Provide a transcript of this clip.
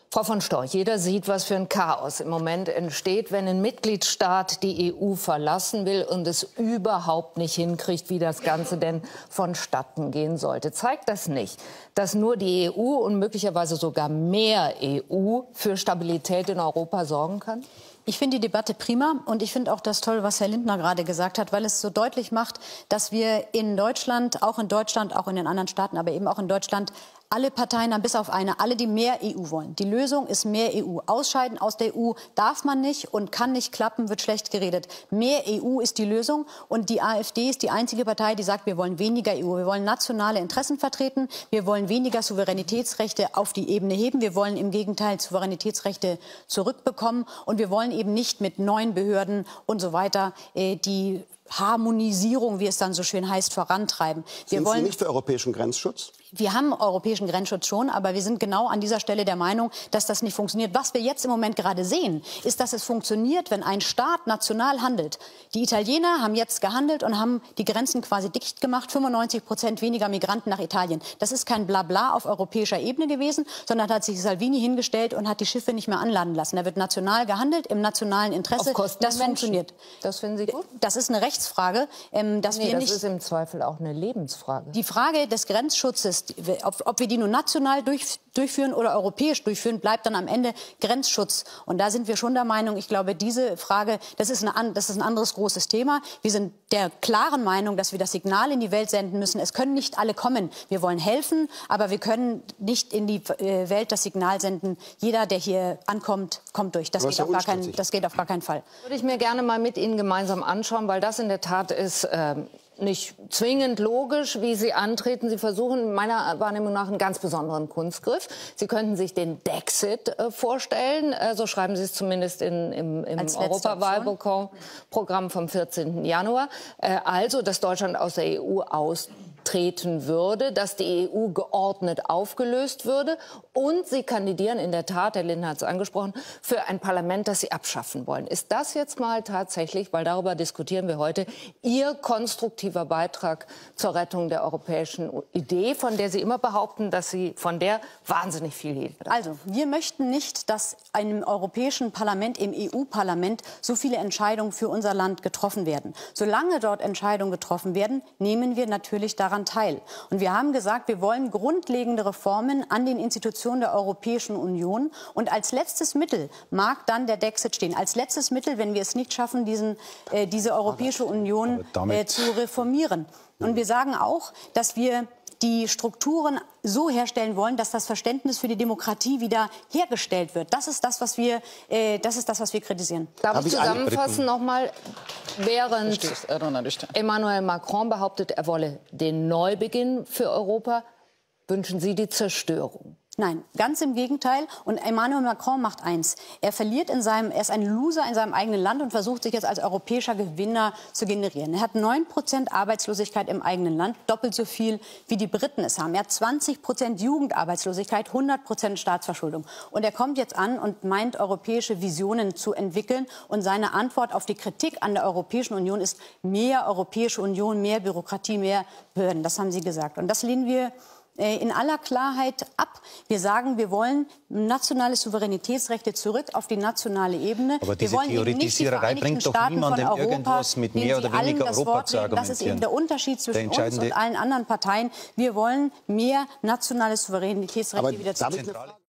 Frau von Storch, jeder sieht, was für ein Chaos im Moment entsteht, wenn ein Mitgliedstaat die EU verlassen will und es überhaupt nicht hinkriegt, wie das Ganze denn vonstatten gehen sollte. Zeigt das nicht, dass nur die EU und möglicherweise sogar mehr EU für Stabilität in Europa sorgen kann? Ich finde die Debatte prima und ich finde auch das toll, was Herr Lindner gerade gesagt hat, weil es so deutlich macht, dass wir in Deutschland, auch in den anderen Staaten, aber eben auch in Deutschland, alle Parteien haben bis auf eine, alle, die mehr EU wollen. Die Lösung ist mehr EU. Ausscheiden aus der EU darf man nicht und kann nicht klappen, wird schlecht geredet. Mehr EU ist die Lösung und die AfD ist die einzige Partei, die sagt, wir wollen weniger EU. Wir wollen nationale Interessen vertreten, wir wollen weniger Souveränitätsrechte auf die Ebene heben, wir wollen im Gegenteil Souveränitätsrechte zurückbekommen und wir wollen eben nicht mit neuen Behörden und so weiter die Harmonisierung, wie es dann so schön heißt, vorantreiben. Sind Sie nicht für europäischen Grenzschutz? Wir haben europäischen Grenzschutz schon, aber wir sind genau an dieser Stelle der Meinung, dass das nicht funktioniert. Was wir jetzt im Moment gerade sehen, ist, dass es funktioniert, wenn ein Staat national handelt. Die Italiener haben jetzt gehandelt und haben die Grenzen quasi dicht gemacht, 95% weniger Migranten nach Italien. Das ist kein Blabla auf europäischer Ebene gewesen, sondern da hat sich Salvini hingestellt und hat die Schiffe nicht mehr anladen lassen. Da wird national gehandelt, im nationalen Interesse. Das funktioniert. Das finden Sie gut? Das ist eine Rechtsfrage. Das ist im Zweifel auch eine Lebensfrage. Die Frage des Grenzschutzes, ob wir die nur national durchführen oder europäisch durchführen, bleibt dann am Ende Grenzschutz. Und da sind wir schon der Meinung, ich glaube, diese Frage, das ist ein anderes großes Thema. Wir sind der klaren Meinung, dass wir das Signal in die Welt senden müssen. Es können nicht alle kommen. Wir wollen helfen, aber wir können nicht in die Welt das Signal senden. Jeder, der hier ankommt, kommt durch. Das geht auf gar keinen Fall. Würde ich mir gerne mal mit Ihnen gemeinsam anschauen, weil das in der Tat ist nicht zwingend logisch, wie Sie antreten. Sie versuchen meiner Wahrnehmung nach einen ganz besonderen Kunstgriff. Sie könnten sich den Dexit vorstellen. So schreiben Sie es zumindest im Europawahlprogramm vom 14. Januar. Also, dass Deutschland aus der EU austreten würde, dass die EU geordnet aufgelöst würde. Und Sie kandidieren in der Tat, Herr Lindner hat es angesprochen, für ein Parlament, das Sie abschaffen wollen. Ist das jetzt mal tatsächlich, weil darüber diskutieren wir heute, Ihr konstruktiver Beitrag zur Rettung der europäischen Idee, von der Sie immer behaupten, dass Sie von der wahnsinnig viel hielten? Also, wir möchten nicht, dass im Europäischen Parlament, im EU-Parlament, so viele Entscheidungen für unser Land getroffen werden. Solange dort Entscheidungen getroffen werden, nehmen wir natürlich daran teil. Und wir haben gesagt, wir wollen grundlegende Reformen an den Institutionen der Europäischen Union. Und als letztes Mittel mag dann der Dexit stehen. Als letztes Mittel, wenn wir es nicht schaffen, diese Europäische Union zu reformieren. Und wir sagen auch, dass wir die Strukturen so herstellen wollen, dass das Verständnis für die Demokratie wieder hergestellt wird. Das ist das, was wir kritisieren. Darf ich zusammenfassen nochmal? Während Emmanuel Macron behauptet, er wolle den Neubeginn für Europa, wünschen Sie die Zerstörung? Nein, ganz im Gegenteil. Und Emmanuel Macron macht eins. Er ist ein Loser in seinem eigenen Land und versucht sich jetzt als europäischer Gewinner zu generieren. Er hat 9% Arbeitslosigkeit im eigenen Land, doppelt so viel wie die Briten es haben. Er hat 20% Jugendarbeitslosigkeit, 100% Staatsverschuldung. Und er kommt jetzt an und meint, europäische Visionen zu entwickeln. Und seine Antwort auf die Kritik an der Europäischen Union ist mehr Europäische Union, mehr Bürokratie, mehr Behörden. Das haben Sie gesagt. Und das lehnen wir in aller Klarheit ab. Wir sagen, wir wollen nationale Souveränitätsrechte zurück auf die nationale Ebene. Aber diese wir wollen eben nicht die Vereinigten Staaten von Europa, mit mehr oder weniger Europa zu argumentieren. Das ist eben der Unterschied zwischen uns und allen anderen Parteien. Wir wollen mehr nationale Souveränitätsrechte wieder zurück.